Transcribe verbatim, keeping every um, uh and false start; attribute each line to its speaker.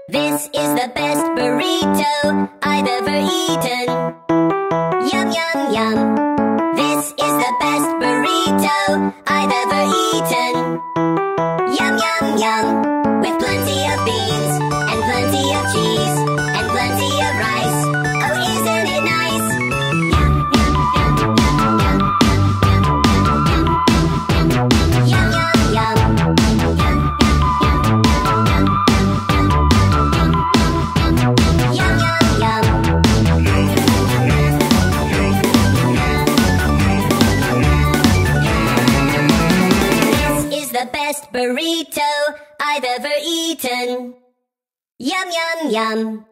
Speaker 1: This is the best burrito I've ever eaten. Yum, yum, yum. This is the best burrito I've ever eaten. Yum, yum, yum. With plenty of beans, and plenty of cheese, and plenty of rice. Oh, isn't it nice? Yum, yum, yum, yum, yum, yum, yum, yum, yum. The best burrito I've ever eaten. Yum, yum, yum.